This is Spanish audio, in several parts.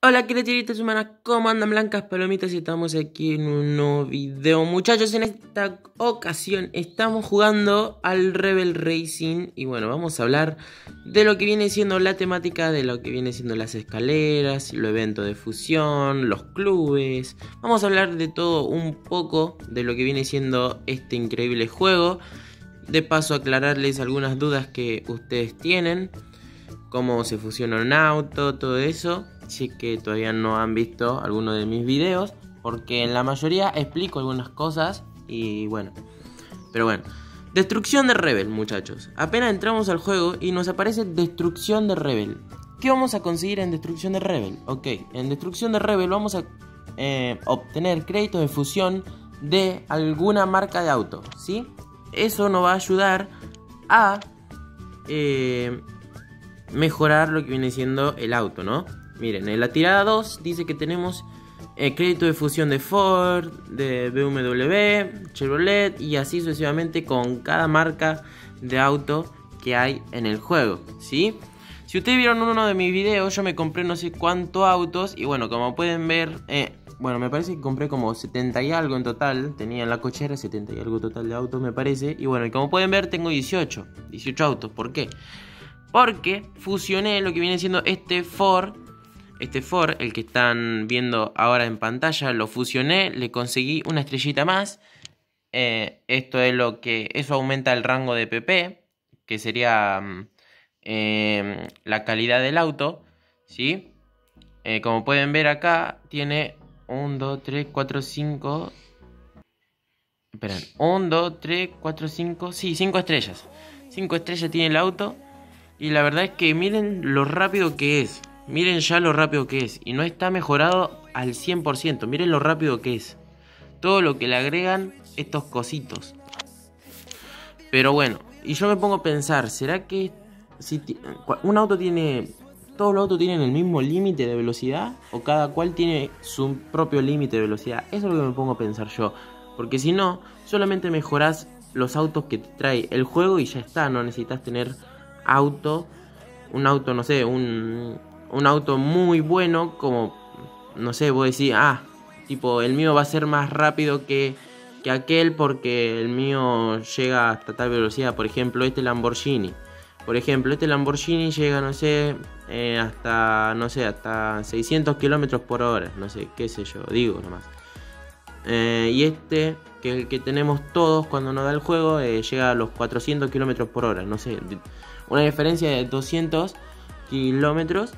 Hola criaturitas humanas, ¿cómo andan blancas palomitas? Y estamos aquí en un nuevo video. Muchachos, en esta ocasión estamos jugando al Rebel Racing. Y bueno, vamos a hablar de lo que viene siendo la temática, de lo que viene siendo las escaleras, los eventos de fusión, los clubes. Vamos a hablar de todo un poco de lo que viene siendo este increíble juego. De paso aclararles algunas dudas que ustedes tienen, cómo se fusiona un auto, todo eso. Si es que todavía no han visto alguno de mis videos, porque en la mayoría explico algunas cosas y bueno. Pero bueno, destrucción de Rebel, muchachos. Apenas entramos al juego y nos aparece destrucción de Rebel. ¿Qué vamos a conseguir en destrucción de Rebel? Ok, en destrucción de Rebel vamos a obtener créditos de fusión de alguna marca de auto, ¿sí? Eso nos va a ayudar a mejorar lo que viene siendo el auto, ¿no? Miren, en la tirada 2 dice que tenemos crédito de fusión de Ford, de BMW, Chevrolet y así sucesivamente con cada marca de auto que hay en el juego, ¿sí? Si ustedes vieron uno de mis videos, yo me compré no sé cuántos autos y bueno, como pueden ver, bueno, me parece que compré como 70 y algo en total, tenía en la cochera 70 y algo total de autos me parece, y bueno, y como pueden ver tengo 18 autos. ¿Por qué? Porque fusioné lo que viene siendo este Ford, el que están viendo ahora en pantalla, lo fusioné, le conseguí una estrellita más. Esto es lo que, eso aumenta el rango de PP, que sería la calidad del auto, ¿sí? Como pueden ver acá, tiene 1, 2, 3, 4, 5... Esperen, 1, 2, 3, 4, 5... Sí, 5 estrellas. 5 estrellas tiene el auto. Y la verdad es que miren lo rápido que es. Miren ya lo rápido que es. Y no está mejorado al 100%. Miren lo rápido que es. Todo lo que le agregan estos cositos. Pero bueno. Y yo me pongo a pensar. ¿Será que si un auto tiene... ¿Todos los autos tienen el mismo límite de velocidad? ¿O cada cual tiene su propio límite de velocidad? Eso es lo que me pongo a pensar yo. Porque si no, solamente mejorás los autos que te trae el juego y ya está. No necesitas tener un auto, no sé, un auto muy bueno, como, no sé, vos decís, tipo, el mío va a ser más rápido que aquel porque el mío llega hasta tal velocidad. Por ejemplo, este Lamborghini llega, no sé, hasta 600 kilómetros por hora, no sé, qué sé yo, digo nomás. Y este, que el que tenemos todos cuando nos da el juego, llega a los 400 kilómetros por hora, no sé, una diferencia de 200 kilómetros.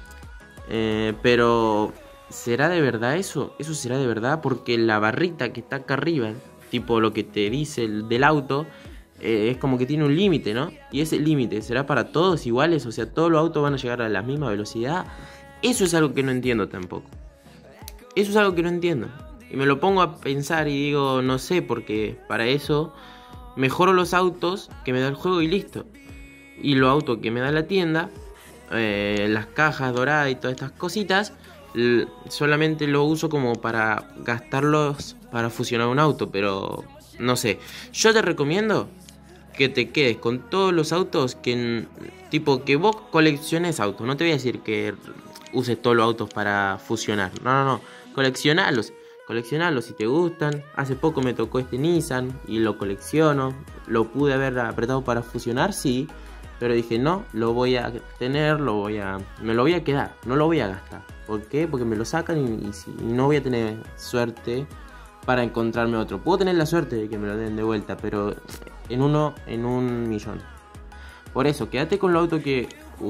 Pero ¿será de verdad eso? ¿Eso será de verdad? Porque la barrita que está acá arriba, tipo lo que te dice del auto, es como que tiene un límite, ¿no? Y ese límite, ¿será para todos iguales? O sea, ¿todos los autos van a llegar a la misma velocidad? Eso es algo que no entiendo tampoco. Eso es algo que no entiendo. Y me lo pongo a pensar y digo, no sé, porque para eso mejoro los autos que me da el juego y listo. Y los autos que me da la tienda, las cajas doradas y todas estas cositas, solamente lo uso como para gastarlos para fusionar un auto. Pero no sé, yo te recomiendo que te quedes con todos los autos tipo que vos colecciones autos. No te voy a decir que uses todos los autos para fusionar, no, coleccionalos si te gustan. Hace poco me tocó este Nissan y lo colecciono. Lo pude haber apretado para fusionar, sí, pero dije no, lo voy a tener, me lo voy a quedar, no lo voy a gastar. ¿Por qué? Porque me lo sacan y no voy a tener suerte para encontrarme otro. Puedo tener la suerte de que me lo den de vuelta, pero en un millón. Por eso, quédate con los autos que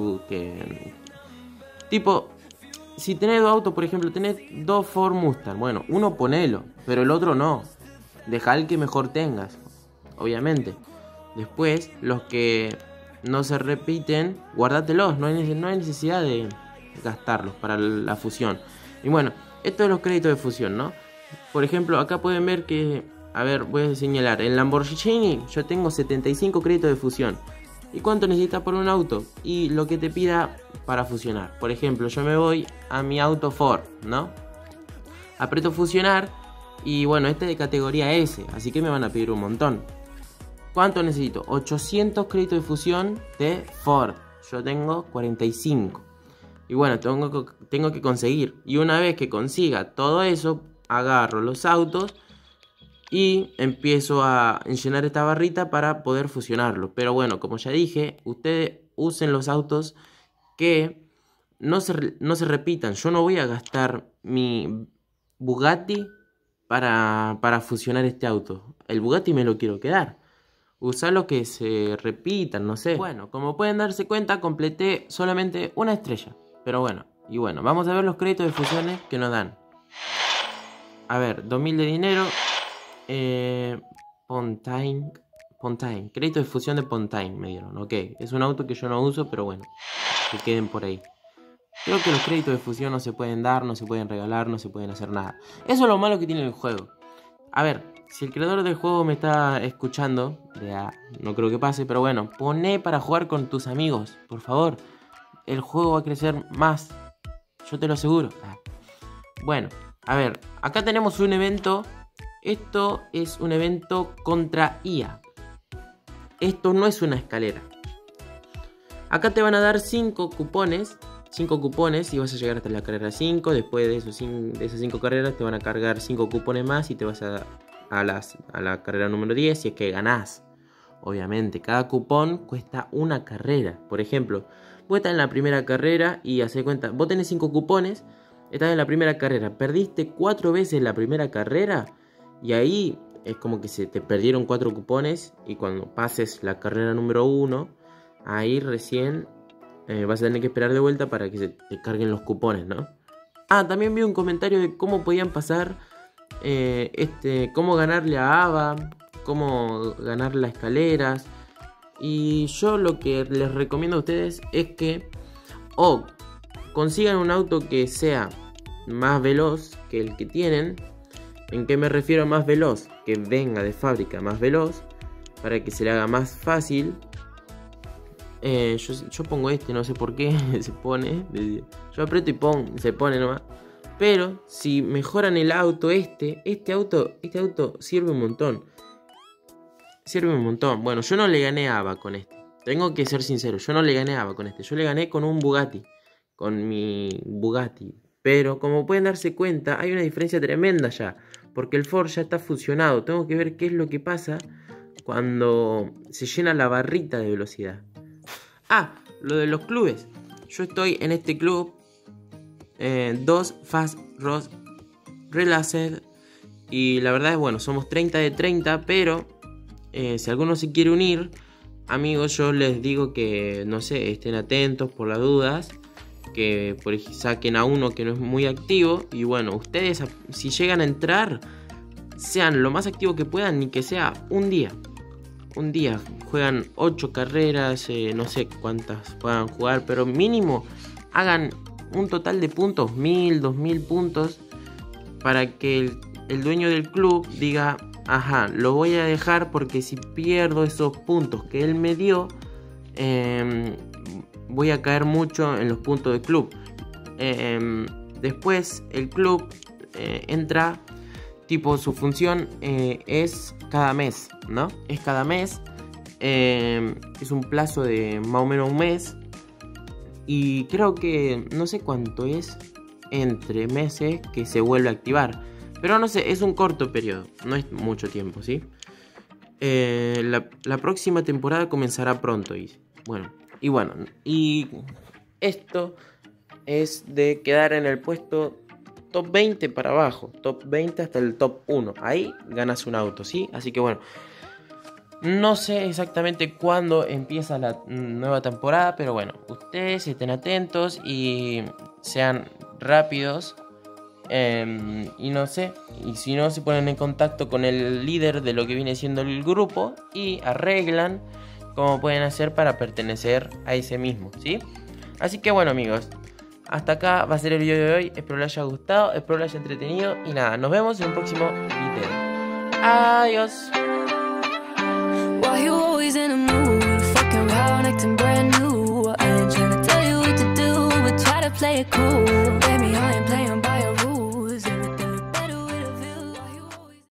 tipo, si tenés dos autos, por ejemplo, tenés dos Ford Mustang, bueno, uno ponelo, pero el otro no. Deja el que mejor tengas, obviamente. Después, los que no se repiten, guárdatelos, no hay necesidad de gastarlos para la fusión. Y bueno, esto de los créditos de fusión, ¿no? Por ejemplo, acá pueden ver que, a ver, voy a señalar, en Lamborghini yo tengo 75 créditos de fusión. ¿Y cuánto necesitas por un auto? Y lo que te pida para fusionar. Por ejemplo, yo me voy a mi auto Ford, ¿no? Aprieto fusionar y bueno, este es de categoría S, así que me van a pedir un montón. ¿Cuánto necesito? 800 créditos de fusión de Ford. Yo tengo 45. Y bueno, tengo que conseguir. Y una vez que consiga todo eso, agarro los autos y empiezo a llenar esta barrita para poder fusionarlo. Pero bueno, como ya dije, ustedes usen los autos que no se repitan. Yo no voy a gastar mi Bugatti para fusionar este auto. El Bugatti me lo quiero quedar. Usar los que se repitan, no sé. Bueno, como pueden darse cuenta, completé solamente una estrella. Pero bueno, y bueno, vamos a ver los créditos de fusiones que nos dan. A ver, 2000 de dinero. Pontaine. Crédito de fusión de Pontaine me dieron. Ok, es un auto que yo no uso, pero bueno, que queden por ahí. Creo que los créditos de fusión no se pueden dar, no se pueden regalar, no se pueden hacer nada. Eso es lo malo que tiene el juego. A ver, si el creador del juego me está escuchando, no creo que pase, pero bueno, poné para jugar con tus amigos, por favor. El juego va a crecer más, yo te lo aseguro. Bueno, a ver, acá tenemos un evento. Esto es un evento contra IA. Esto no es una escalera. Acá te van a dar 5 cupones. 5 cupones y vas a llegar hasta la carrera 5. Después de esas 5 carreras te van a cargar 5 cupones más y te vas a la carrera número 10 si es que ganás. Obviamente, cada cupón cuesta una carrera. Por ejemplo, vos estás en la primera carrera y hacés cuenta, vos tenés 5 cupones, estás en la primera carrera, perdiste 4 veces la primera carrera y ahí es como que se te perdieron 4 cupones y cuando pases la carrera número 1, ahí recién vas a tener que esperar de vuelta para que se te carguen los cupones, ¿no? También vi un comentario de cómo podían pasar, cómo ganarle a Ava, cómo ganar las escaleras. Y yo lo que les recomiendo a ustedes es que o consigan un auto que sea más veloz que el que tienen. ¿En qué me refiero a más veloz? Que venga de fábrica más veloz para que se le haga más fácil. Yo pongo no sé por qué se pone. Yo aprieto y se pone nomás. Pero si mejoran el auto, este auto sirve un montón. Sirve un montón. Bueno, yo no le gané a Ava con este. Tengo que ser sincero, yo no le gané a Ava con este. Yo le gané con un Bugatti. Con mi Bugatti. Pero como pueden darse cuenta, hay una diferencia tremenda ya. Porque el Ford ya está fusionado. Tengo que ver qué es lo que pasa cuando se llena la barrita de velocidad. Lo de los clubes. Yo estoy en este club 2 Fast Road Relaced. Y la verdad es, bueno, somos 30 de 30. Pero si alguno se quiere unir, amigos, yo les digo que, no sé, estén atentos por las dudas. Que saquen a uno que no es muy activo. Y bueno, ustedes si llegan a entrar, sean lo más activos que puedan. Ni que sea un día. Juegan 8 carreras, no sé cuántas puedan jugar, pero mínimo hagan un total de puntos, 1000, 2000 puntos, para que el dueño del club diga, lo voy a dejar porque si pierdo esos puntos que él me dio, voy a caer mucho en los puntos del club. Después el club entra, tipo su función es cada mes, ¿no? Es cada mes, es un plazo de más o menos un mes. Y creo que no sé cuánto es entre meses que se vuelve a activar. Pero no sé, es un corto periodo, no es mucho tiempo, ¿sí? La próxima temporada comenzará pronto. Y esto es de quedar en el puesto top 20 para abajo. Top 20 hasta el top 1. Ahí ganas un auto, ¿sí? Así que bueno, no sé exactamente cuándo empieza la nueva temporada, pero bueno, ustedes estén atentos y sean rápidos. Y no sé, y si no, se ponen en contacto con el líder de lo que viene siendo el grupo y arreglan cómo pueden hacer para pertenecer a ese mismo, ¿sí? Así que bueno, amigos, hasta acá va a ser el video de hoy. Espero les haya gustado, espero les haya entretenido. Y nada, nos vemos en un próximo video. Adiós. Why you always in a mood? Fucking around, acting brand new. I ain't tryna tell you what to do, but try to play it cool. Baby, I ain't playing.